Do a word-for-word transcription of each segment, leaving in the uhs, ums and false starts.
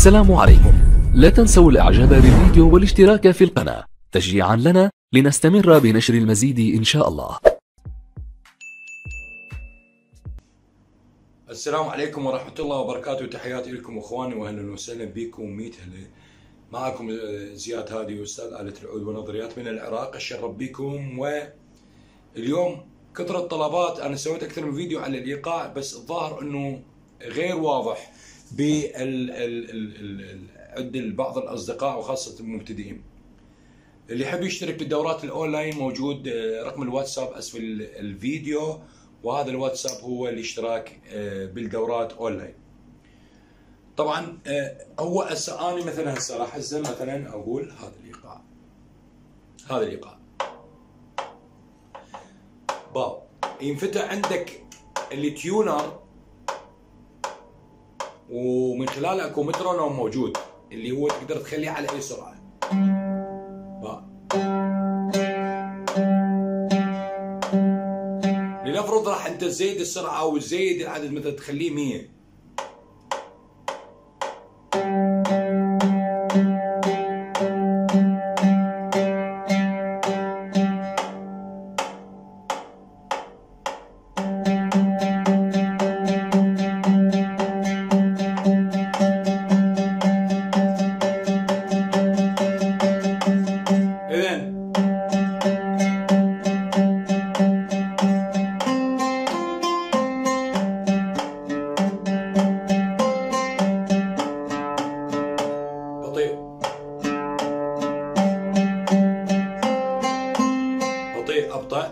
السلام عليكم. لا تنسوا الاعجاب بالفيديو والاشتراك في القناة تشجيعا لنا لنستمر بنشر المزيد ان شاء الله. السلام عليكم ورحمة الله وبركاته، تحياتي لكم اخواني واهلا وسهلا بكم وميت هلا. معكم زياد هادي استاذ آلة العود ونظريات من العراق، اتشرف بكم. واليوم كثرة طلبات، انا سويت اكثر من فيديو على الايقاع بس الظاهر انه غير واضح بال عند بعض الاصدقاء وخاصة المبتدئين. اللي يحب يشترك بالدورات الاونلاين موجود رقم الواتساب اسفل الفيديو، وهذا الواتساب هو الاشتراك بالدورات اونلاين. طبعا هو هسه اني مثلا هسه راح هسه مثلا اقول هذا الايقاع، هذا الايقاع باو ينفتح عندك التيونر ومن خلاله اكو مترونوم موجود اللي هو تقدر تخليه على اي سرعه. باو لنفرض راح انت تزيد السرعه او تزيد العدد، مثلا تخليه مية. أبطأ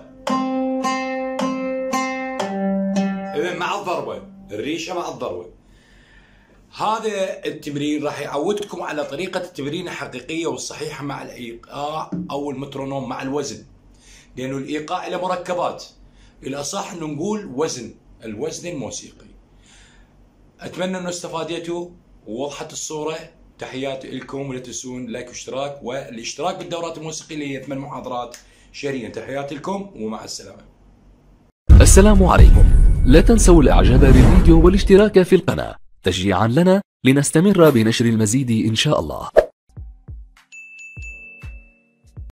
إذن مع الضربة، الريشة مع الضربة. هذا التمرين راح يعودكم على طريقة التمرين الحقيقية والصحيحة مع الإيقاع أو المترونوم مع الوزن، لأنه الإيقاع له مركبات، الأصح إنه نقول وزن، الوزن الموسيقي. أتمنى إنه استفاديتوا ووضحت الصورة. تحياتي لكم، ولا تنسون لايك واشتراك، والاشتراك بالدورات الموسيقية اللي هي ثمان محاضرات شهريا. تحياتي لكم ومع السلامة. السلام عليكم. لا تنسوا الاعجاب بالفيديو والاشتراك في القناة تشجيعا لنا لنستمر بنشر المزيد ان شاء الله.